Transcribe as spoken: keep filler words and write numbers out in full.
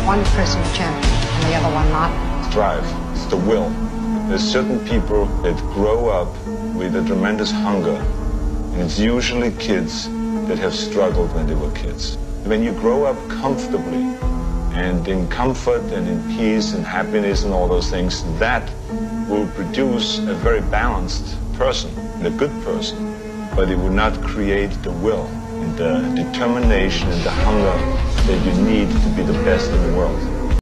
one person a champion and the other one not? Drive. It's the will. There's certain people that grow up with a tremendous hunger, and it's usually kids that have struggled when they were kids. When you grow up comfortably and in comfort and in peace and happiness and all those things, that will produce a very balanced person and a good person, but it will not create the will and the determination and the hunger that you need to be the best in the world.